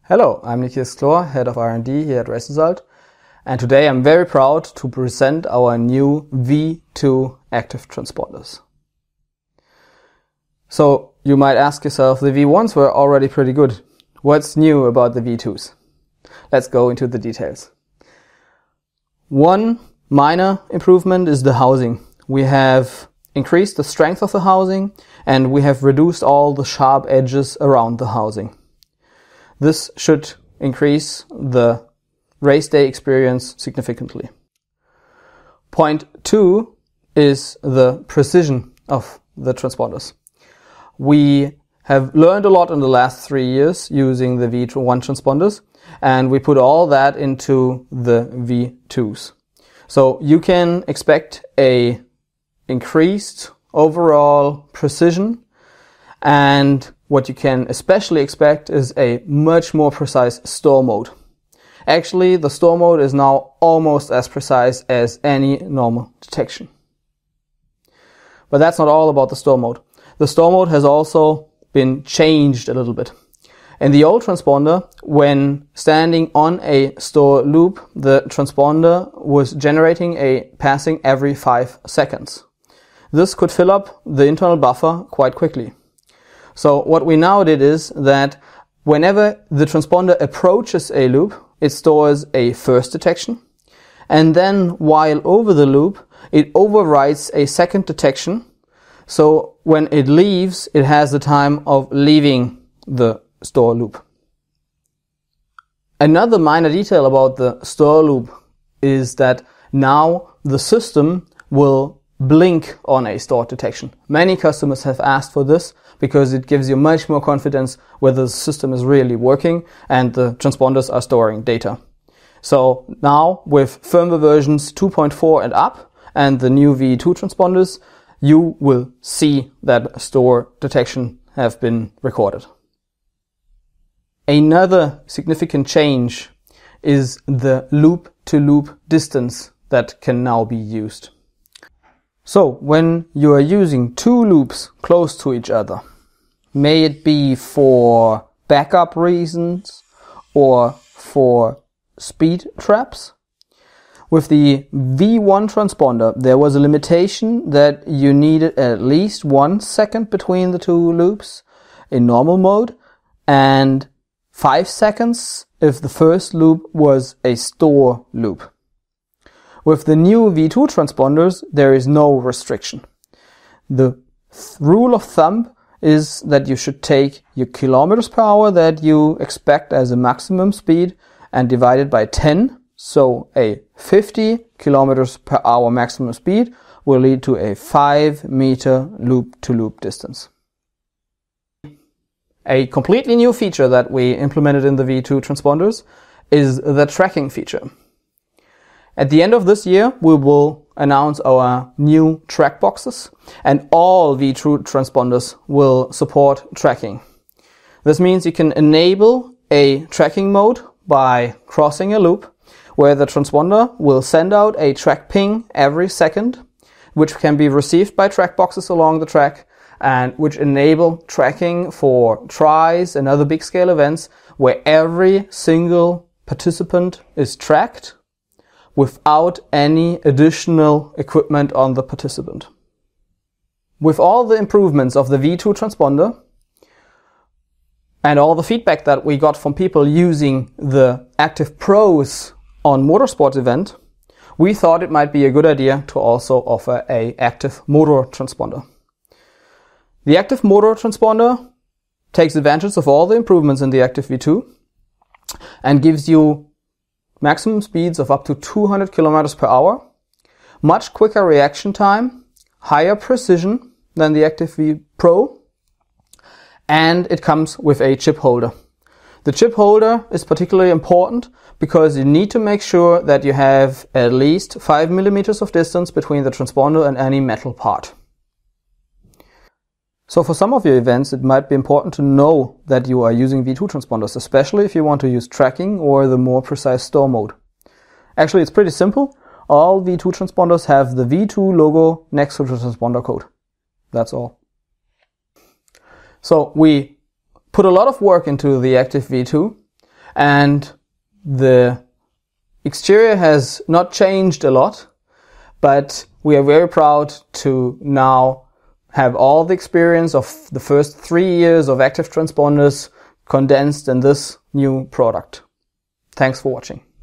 Hello, I'm Nikias Klor, Head of R&D here at RaceResult, and today I'm very proud to present our new V2 active transponders. So you might ask yourself, the V1s were already pretty good. What's new about the V2s? Let's go into the details. One minor improvement is the housing. We have increased the strength of the housing and we have reduced all the sharp edges around the housing. This should increase the race day experience significantly. Point 2 is the precision of the transponders. We have learned a lot in the last 3 years using the V1 transponders, and we put all that into the V2s. So you can expect a increased overall precision, and what you can especially expect is a much more precise store mode. Actually, the store mode is now almost as precise as any normal detection. But that's not all about the store mode. The store mode has also been changed a little bit. In the old transponder, when standing on a store loop, the transponder was generating a passing every 5 seconds. This could fill up the internal buffer quite quickly. So what we now did is that whenever the transponder approaches a loop, it stores a first detection, and then while over the loop, it overwrites a second detection. So when it leaves, it has the time of leaving the store loop. Another minor detail about the store loop is that now the system will blink on a store detection. Many customers have asked for this because it gives you much more confidence whether the system is really working and the transponders are storing data. So now with firmware versions 2.4 and up and the new V2 transponders, you will see that store detection have been recorded. Another significant change is the loop-to-loop distance that can now be used. So when you are using two loops close to each other, may it be for backup reasons or for speed traps, with the V1 transponder there was a limitation that you needed at least 1 second between the two loops in normal mode and 5 seconds if the first loop was a store loop. With the new V2 transponders, there is no restriction. The rule of thumb is that you should take your kilometers per hour that you expect as a maximum speed and divide it by 10. So a 50 kilometers per hour maximum speed will lead to a 5 meter loop-to-loop distance. A completely new feature that we implemented in the V2 transponders is the tracking feature. At the end of this year, we will announce our new track boxes, and all V2 transponders will support tracking. This means you can enable a tracking mode by crossing a loop, where the transponder will send out a track ping every second, which can be received by track boxes along the track, and which enable tracking for tries and other big scale events, where every single participant is tracked without any additional equipment on the participant. With all the improvements of the V2 transponder and all the feedback that we got from people using the ActivePros on motorsports event, we thought it might be a good idea to also offer a ActiveMotor transponder. The ActiveMotor transponder takes advantage of all the improvements in the Active V2 and gives you maximum speeds of up to 200 kilometers per hour, much quicker reaction time, higher precision than the ActivePro, and it comes with a chip holder. The chip holder is particularly important because you need to make sure that you have at least 5 millimeters of distance between the transponder and any metal part. So for some of your events, it might be important to know that you are using V2 transponders, especially if you want to use tracking or the more precise store mode. Actually, it's pretty simple. All V2 transponders have the V2 logo next to the transponder code. That's all. So we put a lot of work into the Active V2, and the exterior has not changed a lot, but we are very proud to now have all the experience of the first 3 years of active transponders condensed in this new product. Thanks for watching.